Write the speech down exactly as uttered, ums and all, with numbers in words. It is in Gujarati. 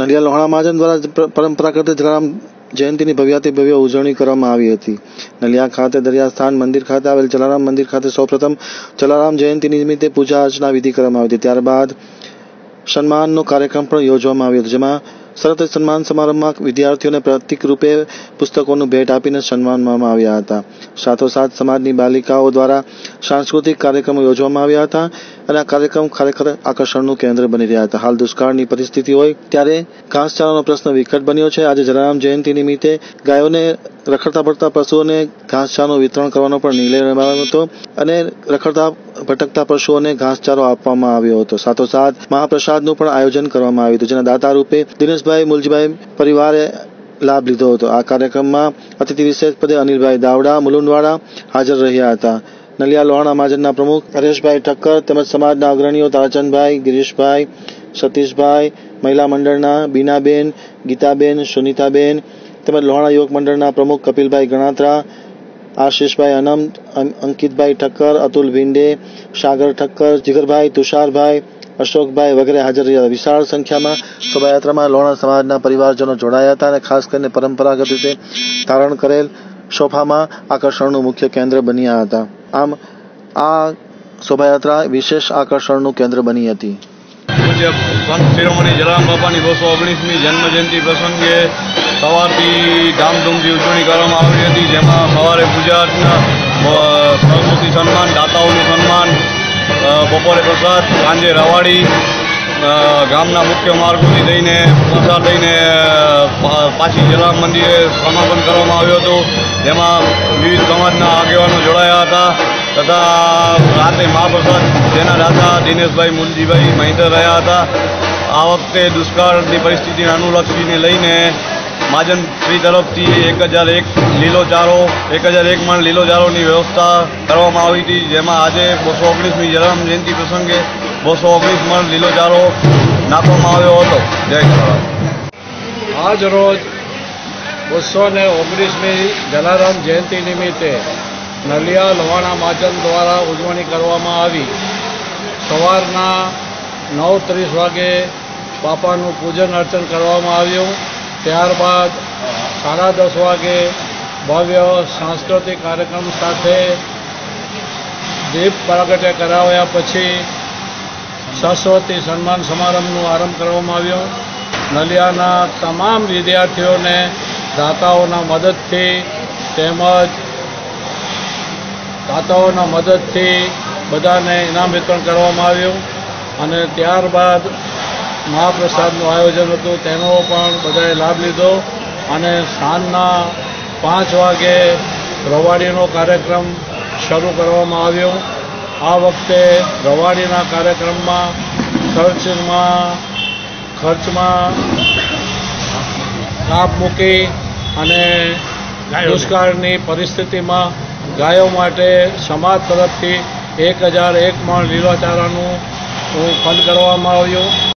નલિયા લોહાણા મહાજન દ્વારા પરંપરાગત જલારામ જયંતિની ભવ્યાતિ ભવ્ય ઉજવણી કરવામાં આવી હતી। નલિયા ખાતે દરિયાસ્થાન મંદિર ખાતે આવેલ જલારામ મંદિર ખાતે સૌપ્રથમ જલારામ જયંતિ નિમિત્તે પૂજા અર્ચના વિધિ કરવામાં આવી હતી। ત્યારબાદ સન્માનનો કાર્યક્રમ પણ યોજવામાં આવ્યો હતો, જેમાં સરત સન્માન સમારંભમાં વિદ્યાર્થીઓને પ્રતિક રૂપે પુસ્તકોનું ભેટ આપીને સન્માનવામાં આવ્યા હતા। સાથોસાથ સમાજની બાલિકાઓ દ્વારા સાંસ્કૃતિક કાર્યક્રમો યોજવામાં આવ્યા હતા અને આ કાર્યક્રમ ખરેખર આકર્ષણનું કેન્દ્ર બની રહ્યા હતા। હાલ દુષ્કાળની પરિસ્થિતિ હોય ત્યારે ઘાસચારાનો પ્રશ્ન વિકટ બન્યો છે। આજે જલારામ જયંતિ નિમિત્તે ગાયોને રખડતા પડતા પશુઓને ઘાસચારાનું વિતરણ કરવાનો પણ નિર્ણય લેવાયો હતો અને રખડતા ભટકતા પશુઓને ઘાસચારો આપવામાં આવ્યો હતો। સાથોસાથ મહાપ્રસાદનું પણ આયોજન કરવામાં આવ્યું હતું, જેના દાતા રૂપે દિનેશભાઈ મુલજીભાઈ પરિવારે લાભ લીધો હતો। આ કાર્યક્રમમાં અતિથિ વિશેષ પદે અનિલભાઈ દાવડા મુલુંડવાડા હાજર રહ્યા હતા। નલિયા લોહાણા મહાજનના પ્રમુખ હરેશભાઈ ઠક્કર તેમજ સમાજના અગ્રણીઓ તારાચંદભાઈ, ગિરીશભાઈ, સતીશભાઈ, મહિલા મંડળના બીનાબેન, ગીતાબેન, સુનીતાબેન તેમજ લોહાણા યુવક મંડળના પ્રમુખ કપિલભાઈ ગણાત્રા, આશીષભાઈ અનંત, અંકિતભાઈ ઠક્કર, અતુલ ભીંડે, સાગર ઠક્કર, જીગરભાઈ, તુષારભાઈ, અશોકભાઈ વગેરે હાજર રહ્યા। વિશાળ સંખ્યામાં શોભાયાત્રામાં લોહાણા સમાજના પરિવારજનો જોડાયા હતા અને ખાસ કરીને પરંપરાગત રીતે ધારણ કરેલ સોફામાં આકર્ષણનું મુખ્ય કેન્દ્ર બન્યા હતા। આમ આ શોભાયાત્રા વિશેષ આકર્ષણનું કેન્દ્ર બની હતી। પૂજ્ય સંત શિરોમણી જલારામ બાપાની બસો ઓગણીસમી જન્મ જયંતિ પ્રસંગે સવારથી ધામધૂમથી ઉજવણી કરવામાં આવી હતી, જેમાં સવારે પૂજા અર્ચના, સરસ્વતી સન્માન, દાતાઓનું સન્માન, બપોરે પ્રસાદ, સાંજે રવાડી, ગામના મુખ્ય માર્ગોથી લઈને પ્રસાદ લઈને પાછી જલારામ મંદિરે સમાપન કરવામાં આવ્યું હતું, જેમાં વિવિધ સમાજના આગેવાનો જોડાયા હતા તથા રાતે મહાપ્રસાદ જેના દાતા દિનેશભાઈ મુલજીભાઈ મહિન્દર રહ્યા હતા। આ વખતે દુષ્કાળની પરિસ્થિતિને અનુલક્ષીને લઈને મહાજન શ્રી તરફથી એક હજાર એક લીલો ચારો એક હજાર એક મણ લીલો ચારોની વ્યવસ્થા કરવામાં આવી હતી, જેમાં આજે બસો ઓગણીસમી જલારામ જયંતિ પ્રસંગે બસો ઓગણીસ મણ લીલો ચારો નાખવામાં આવ્યો હતો। જય જલારામ। આજ રોજ બસો ને ઓગણીસમી જલારામ જયંતિ નિમિત્તે નલિયા લોહાણા મહાજન દ્વારા ઉજવણી કરવામાં આવી। સવારના નવ ત્રીસ વાગે બાપાનું પૂજન અર્ચન કરવામાં આવ્યું। ત્યારબાદ સાડા દસ વાગે ભવ્ય સાંસ્કૃતિક કાર્યક્રમ સાથે દીપ પ્રાગટ્ય કરાવ્યા પછી સરસ્વતી સન્માન સમારંભનો આરંભ કરવામાં આવ્યો। નલિયાના તમામ વિદ્યાર્થીઓને દાતાઓના મદદથી તેમજ દાતાઓના મદદથી બધાને ઇનામ વિતરણ કરવામાં આવ્યું અને ત્યારબાદ મહાપ્રસાદનું આયોજન હતું, તેનો પણ બધાએ લાભ લીધો અને સાંજના પાંચ વાગે રવાડીનો કાર્યક્રમ શરૂ કરવામાં આવ્યો। આ વખતે રવાડીના કાર્યક્રમમાં ખર્ચમાં ખર્ચમાં કાપ મૂકી અને દુષ્કાળની પરિસ્થિતિમાં ગાયો માટે સમાજ તરફથી એક હજાર એક મણ લીલા ચારાનું ફંડ કરવામાં આવ્યું।